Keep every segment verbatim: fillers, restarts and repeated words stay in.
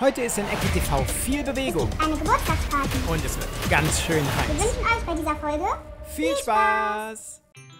Heute ist in Ecki T V viel Bewegung. Es gibt eine Geburtstagsparty. Und es wird ganz schön Wir heiß. wünschen euch bei dieser Folge Viel Spaß!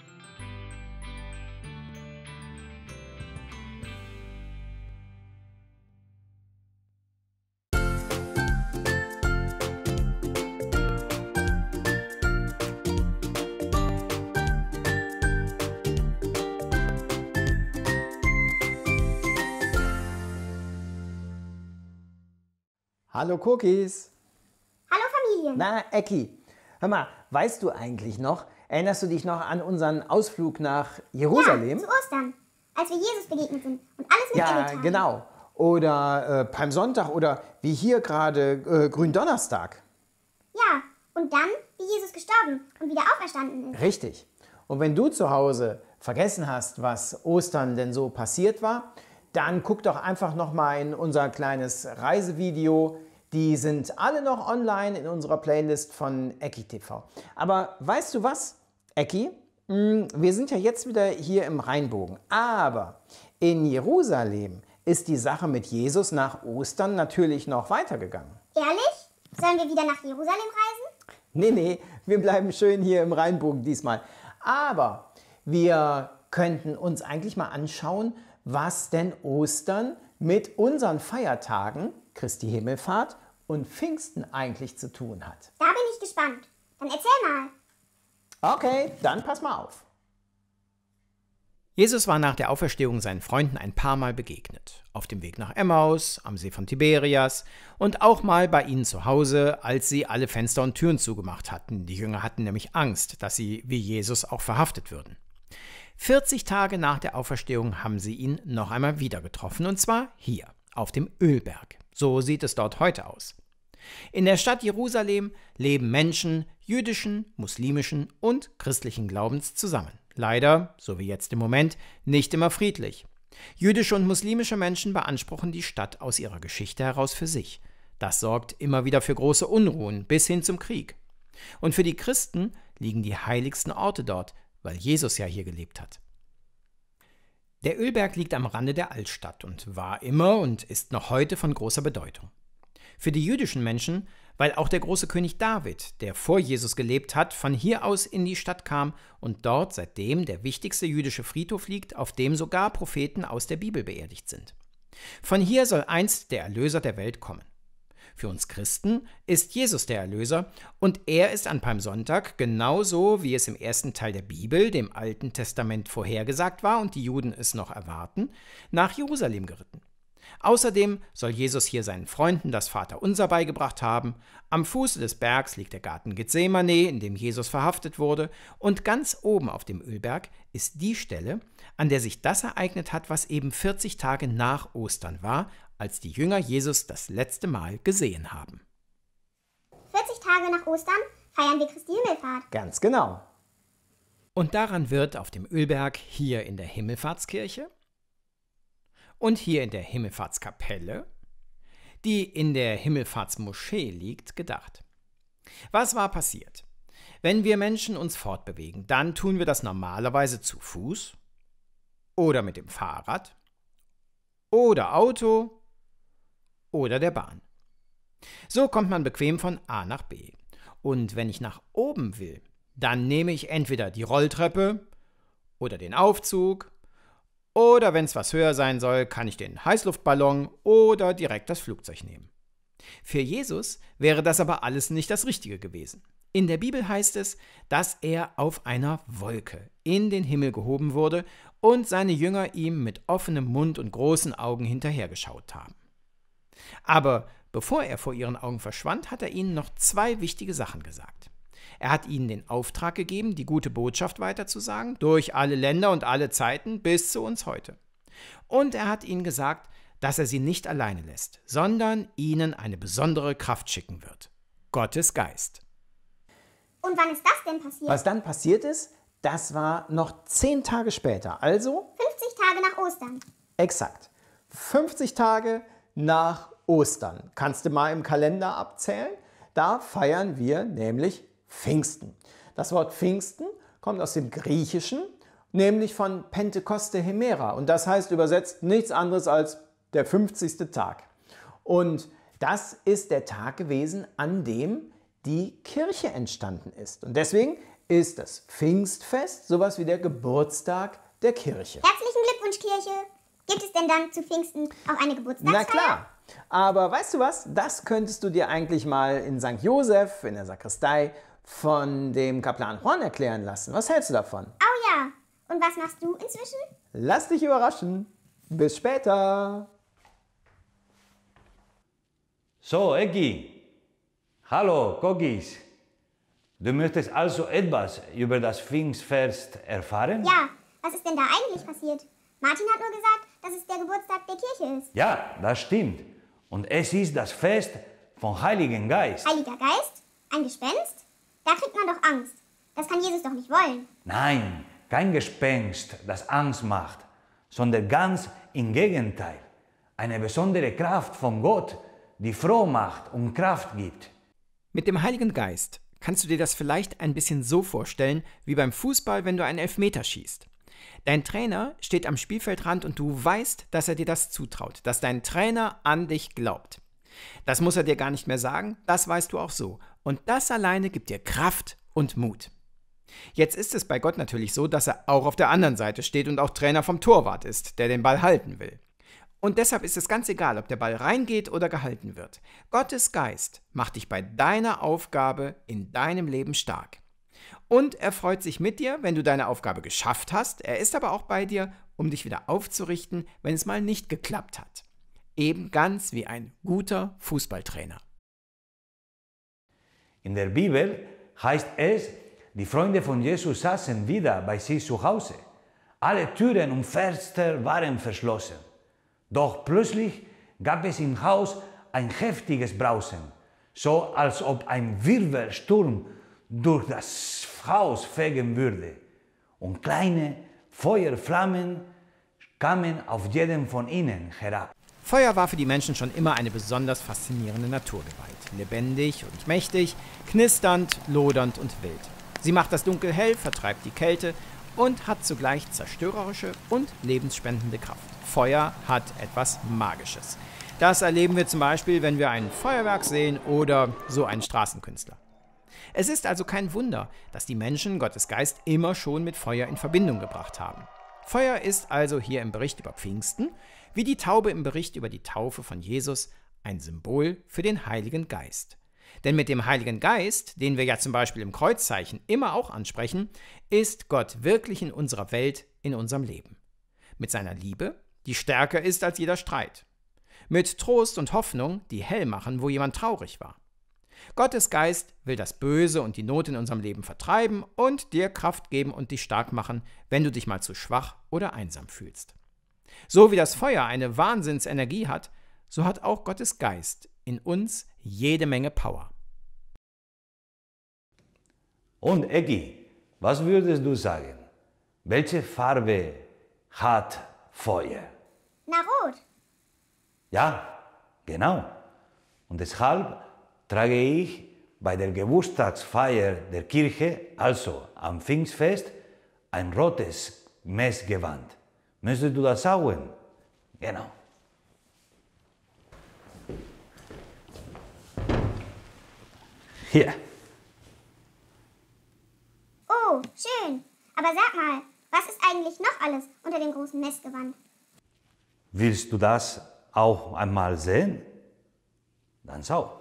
Hallo Cookies. Hallo Familie. Na, Ecki, hör mal, weißt du eigentlich noch, erinnerst du dich noch an unseren Ausflug nach Jerusalem? Ja, zu Ostern, als wir Jesus begegnet sind und alles mit Ja, erlebt haben. genau. Oder äh, Palmsonntag oder wie hier gerade äh, Gründonnerstag. Ja, und dann, wie Jesus gestorben und wieder auferstanden ist. Richtig. Und wenn du zu Hause vergessen hast, was Ostern denn so passiert war, dann guck doch einfach noch mal in unser kleines Reisevideo. Die sind alle noch online in unserer Playlist von Ecki T V. Aber weißt du was, Ecki? Wir sind ja jetzt wieder hier im Rheinbogen. Aber in Jerusalem ist die Sache mit Jesus nach Ostern natürlich noch weitergegangen. Ehrlich? Sollen wir wieder nach Jerusalem reisen? Nee, nee, wir bleiben schön hier im Rheinbogen diesmal. Aber wir könnten uns eigentlich mal anschauen, was denn Ostern mit unseren Feiertagen, Christi Himmelfahrt und Pfingsten eigentlich zu tun hat. Da bin ich gespannt. Dann erzähl mal. Okay, dann pass mal auf. Jesus war nach der Auferstehung seinen Freunden ein paar Mal begegnet. Auf dem Weg nach Emmaus, am See von Tiberias und auch mal bei ihnen zu Hause, als sie alle Fenster und Türen zugemacht hatten. Die Jünger hatten nämlich Angst, dass sie wie Jesus auch verhaftet würden. vierzig Tage nach der Auferstehung haben sie ihn noch einmal wieder getroffen, und zwar hier, auf dem Ölberg. So sieht es dort heute aus. In der Stadt Jerusalem leben Menschen jüdischen, muslimischen und christlichen Glaubens zusammen. Leider, so wie jetzt im Moment, nicht immer friedlich. Jüdische und muslimische Menschen beanspruchen die Stadt aus ihrer Geschichte heraus für sich. Das sorgt immer wieder für große Unruhen bis hin zum Krieg. Und für die Christen liegen die heiligsten Orte dort, weil Jesus ja hier gelebt hat. Der Ölberg liegt am Rande der Altstadt und war immer und ist noch heute von großer Bedeutung. Für die jüdischen Menschen, weil auch der große König David, der vor Jesus gelebt hat, von hier aus in die Stadt kam und dort seitdem der wichtigste jüdische Friedhof liegt, auf dem sogar Propheten aus der Bibel beerdigt sind. Von hier soll einst der Erlöser der Welt kommen. Für uns Christen ist Jesus der Erlöser und er ist an Palmsonntag, genauso wie es im ersten Teil der Bibel, dem Alten Testament, vorhergesagt war und die Juden es noch erwarten, nach Jerusalem geritten. Außerdem soll Jesus hier seinen Freunden das Vaterunser beigebracht haben. Am Fuße des Bergs liegt der Garten Gethsemane, in dem Jesus verhaftet wurde, und ganz oben auf dem Ölberg ist die Stelle, an der sich das ereignet hat, was eben vierzig Tage nach Ostern war, als die Jünger Jesus das letzte Mal gesehen haben. vierzig Tage nach Ostern feiern wir Christi Himmelfahrt. Ganz genau. Und daran wird auf dem Ölberg hier in der Himmelfahrtskirche und hier in der Himmelfahrtskapelle, die in der Himmelfahrtsmoschee liegt, gedacht. Was war passiert? Wenn wir Menschen uns fortbewegen, dann tun wir das normalerweise zu Fuß oder mit dem Fahrrad oder Auto oder der Bahn. So kommt man bequem von A nach B. Und wenn ich nach oben will, dann nehme ich entweder die Rolltreppe oder den Aufzug oder, wenn es was höher sein soll, kann ich den Heißluftballon oder direkt das Flugzeug nehmen. Für Jesus wäre das aber alles nicht das Richtige gewesen. In der Bibel heißt es, dass er auf einer Wolke in den Himmel gehoben wurde und seine Jünger ihm mit offenem Mund und großen Augen hinterhergeschaut haben. Aber bevor er vor ihren Augen verschwand, hat er ihnen noch zwei wichtige Sachen gesagt. Er hat ihnen den Auftrag gegeben, die gute Botschaft weiterzusagen, durch alle Länder und alle Zeiten bis zu uns heute. Und er hat ihnen gesagt, dass er sie nicht alleine lässt, sondern ihnen eine besondere Kraft schicken wird. Gottes Geist. Und wann ist das denn passiert? Was dann passiert ist, das war noch zehn Tage später. Also fünfzig Tage nach Ostern. exakt fünfzig Tage nach Ostern. Kannst du mal im Kalender abzählen? Da feiern wir nämlich Pfingsten. Das Wort Pfingsten kommt aus dem Griechischen, nämlich von Pentekoste Hemera. Und das heißt übersetzt nichts anderes als der fünfzigste Tag. Und das ist der Tag gewesen, an dem die Kirche entstanden ist. Und deswegen ist das Pfingstfest sowas wie der Geburtstag der Kirche. Herzlichen Glückwunsch, Kirche. Gibt es denn dann zu Pfingsten auch eine Geburtstagsfeier? Na klar. Aber weißt du was? Das könntest du dir eigentlich mal in Sankt Joseph, in der Sakristei, von dem Kaplan Juan erklären lassen. Was hältst du davon? Oh ja. Und was machst du inzwischen? Lass dich überraschen. Bis später. So, Ecki. Hallo, Cookies. Du möchtest also etwas über das Pfingstfest erfahren? Ja, was ist denn da eigentlich passiert? Martin hat nur gesagt, dass es der Geburtstag der Kirche ist. Ja, das stimmt. Und es ist das Fest vom Heiligen Geist. Heiliger Geist? Ein Gespenst? Da kriegt man doch Angst. Das kann Jesus doch nicht wollen. Nein, kein Gespenst, das Angst macht, sondern ganz im Gegenteil. Eine besondere Kraft von Gott, die froh macht und Kraft gibt. Mit dem Heiligen Geist kannst du dir das vielleicht ein bisschen so vorstellen, wie beim Fußball, wenn du einen Elfmeter schießt. Dein Trainer steht am Spielfeldrand und du weißt, dass er dir das zutraut, dass dein Trainer an dich glaubt. Das muss er dir gar nicht mehr sagen, das weißt du auch so. Und das alleine gibt dir Kraft und Mut. Jetzt ist es bei Gott natürlich so, dass er auch auf der anderen Seite steht und auch Trainer vom Torwart ist, der den Ball halten will. Und deshalb ist es ganz egal, ob der Ball reingeht oder gehalten wird. Gottes Geist macht dich bei deiner Aufgabe in deinem Leben stark. Und er freut sich mit dir, wenn du deine Aufgabe geschafft hast. Er ist aber auch bei dir, um dich wieder aufzurichten, wenn es mal nicht geklappt hat. Eben ganz wie ein guter Fußballtrainer. In der Bibel heißt es, die Freunde von Jesus saßen wieder bei sich zu Hause. Alle Türen und Fenster waren verschlossen. Doch plötzlich gab es im Haus ein heftiges Brausen, so als ob ein Wirbelsturm durch das Haus fegen würde. Und kleine Feuerflammen kamen auf jeden von ihnen herab. Feuer war für die Menschen schon immer eine besonders faszinierende Naturgewalt. Lebendig und mächtig, knisternd, lodernd und wild. Sie macht das Dunkel hell, vertreibt die Kälte und hat zugleich zerstörerische und lebensspendende Kraft. Feuer hat etwas Magisches. Das erleben wir zum Beispiel, wenn wir ein Feuerwerk sehen oder so einen Straßenkünstler. Es ist also kein Wunder, dass die Menschen Gottes Geist immer schon mit Feuer in Verbindung gebracht haben. Feuer ist also hier im Bericht über Pfingsten, wie die Taube im Bericht über die Taufe von Jesus, ein Symbol für den Heiligen Geist. Denn mit dem Heiligen Geist, den wir ja zum Beispiel im Kreuzzeichen immer auch ansprechen, ist Gott wirklich in unserer Welt, in unserem Leben. Mit seiner Liebe, die stärker ist als jeder Streit. Mit Trost und Hoffnung, die hell machen, wo jemand traurig war. Gottes Geist will das Böse und die Not in unserem Leben vertreiben und dir Kraft geben und dich stark machen, wenn du dich mal zu schwach oder einsam fühlst. So wie das Feuer eine Wahnsinnsenergie hat, so hat auch Gottes Geist in uns jede Menge Power. Und Ecki, was würdest du sagen? Welche Farbe hat Feuer? Na, rot. Ja, genau. Und deshalb trage ich bei der Geburtstagsfeier der Kirche, also am Pfingstfest, ein rotes Messgewand. Möchtest du das schauen? Genau. Hier. Oh, schön. Aber sag mal, was ist eigentlich noch alles unter dem großen Messgewand? Willst du das auch einmal sehen? Dann schau.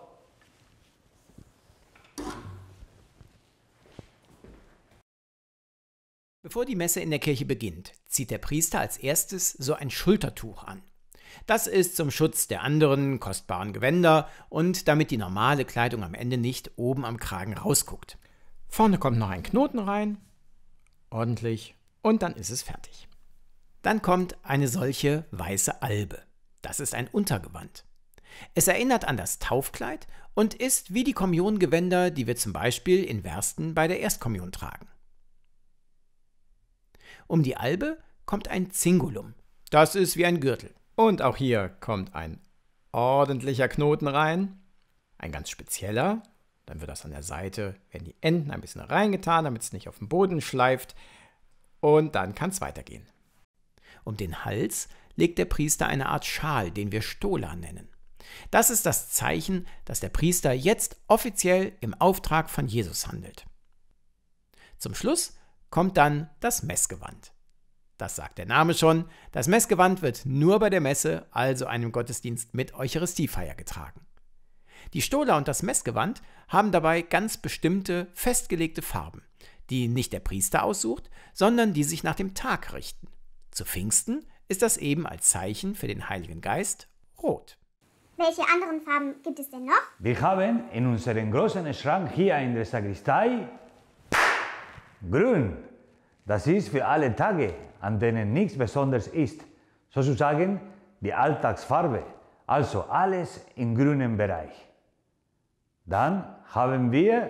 Bevor die Messe in der Kirche beginnt, zieht der Priester als erstes so ein Schultertuch an. Das ist zum Schutz der anderen kostbaren Gewänder und damit die normale Kleidung am Ende nicht oben am Kragen rausguckt. Vorne kommt noch ein Knoten rein, ordentlich, und dann ist es fertig. Dann kommt eine solche weiße Albe. Das ist ein Untergewand. Es erinnert an das Taufkleid und ist wie die Kommuniongewänder, die wir zum Beispiel in Wersten bei der Erstkommunion tragen. Um die Albe kommt ein Zingulum. Das ist wie ein Gürtel. Und auch hier kommt ein ordentlicher Knoten rein. Ein ganz spezieller. Dann wird das an der Seite, werden die Enden ein bisschen reingetan, damit es nicht auf den Boden schleift. Und dann kann es weitergehen. Um den Hals legt der Priester eine Art Schal, den wir Stola nennen. Das ist das Zeichen, dass der Priester jetzt offiziell im Auftrag von Jesus handelt. Zum Schluss kommt dann das Messgewand. Das sagt der Name schon, das Messgewand wird nur bei der Messe, also einem Gottesdienst mit Eucharistiefeier, getragen. Die Stola und das Messgewand haben dabei ganz bestimmte, festgelegte Farben, die nicht der Priester aussucht, sondern die sich nach dem Tag richten. Zu Pfingsten ist das eben als Zeichen für den Heiligen Geist rot. Welche anderen Farben gibt es denn noch? Wir haben in unserem großen Schrank hier in der Sakristei grün. Das ist für alle Tage, an denen nichts Besonderes ist. Sozusagen die Alltagsfarbe, also alles im grünen Bereich. Dann haben wir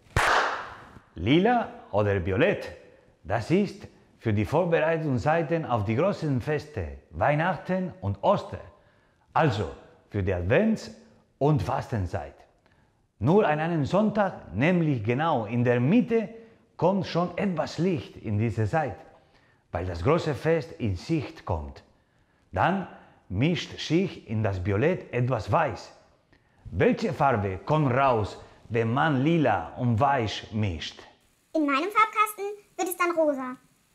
lila oder violett. Das ist für die Vorbereitungszeiten auf die großen Feste, Weihnachten und Ostern. Also für die Advents- und Fastenzeit. Nur an einem Sonntag, nämlich genau in der Mitte, kommt schon etwas Licht in diese Zeit, weil das große Fest in Sicht kommt. Dann mischt sich in das Violett etwas Weiß. Welche Farbe kommt raus, wenn man lila und weiß mischt? In meinem Farbkasten wird es dann rosa.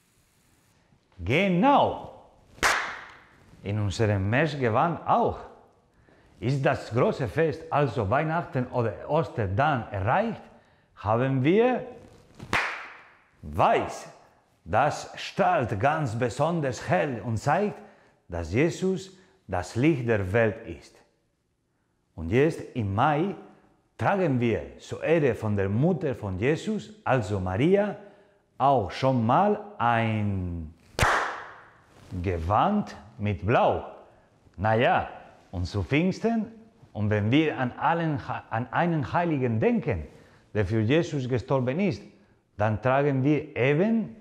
Genau. In unserem Messgewand auch. Ist das große Fest, also Weihnachten oder Ostern, dann erreicht, haben wir Weiß. Das strahlt ganz besonders hell und zeigt, dass Jesus das Licht der Welt ist. Und jetzt im Mai tragen wir zur Ehre von der Mutter von Jesus, also Maria, auch schon mal ein Gewand mit Blau. Naja, und zu Pfingsten, und wenn wir an, allen, an einen Heiligen denken, der für Jesus gestorben ist, dann tragen wir eben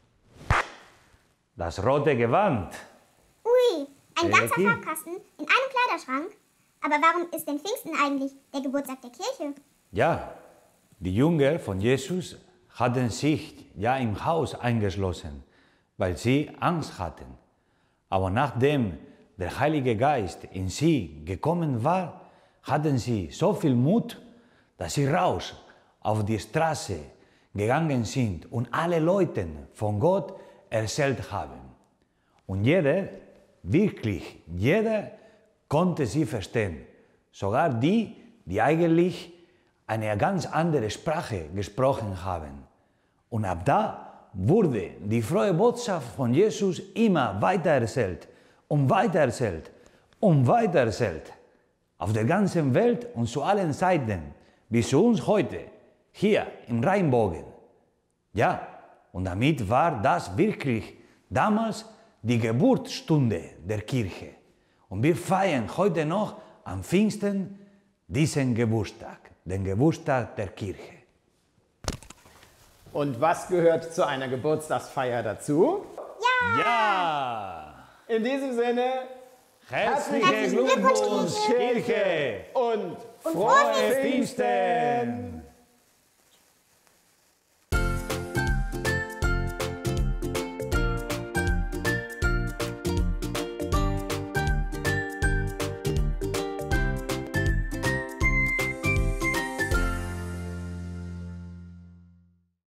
das rote Gewand. Ui, ein ganzer Okay. Farbkasten in einem Kleiderschrank. Aber warum ist denn Pfingsten eigentlich der Geburtstag der Kirche? Ja, die Jünger von Jesus hatten sich ja im Haus eingeschlossen, weil sie Angst hatten. Aber nachdem der Heilige Geist in sie gekommen war, hatten sie so viel Mut, dass sie raus auf die Straße gegangen sind und alle Leute von Gott erzählt haben. Und jeder, wirklich jeder, konnte sie verstehen. Sogar die, die eigentlich eine ganz andere Sprache gesprochen haben. Und ab da wurde die frohe Botschaft von Jesus immer weiter erzählt und weiter erzählt und weiter erzählt. Auf der ganzen Welt und zu allen Seiten, bis zu uns heute, hier im Rheinbogen. Ja, und damit war das wirklich damals die Geburtsstunde der Kirche. Und wir feiern heute noch am Pfingsten diesen Geburtstag, den Geburtstag der Kirche. Und was gehört zu einer Geburtstagsfeier dazu? Ja! In diesem Sinne, Herzlichen Herzlichen Glückwunsch, Glückwunsch, Kirche! und frohe Pfingsten!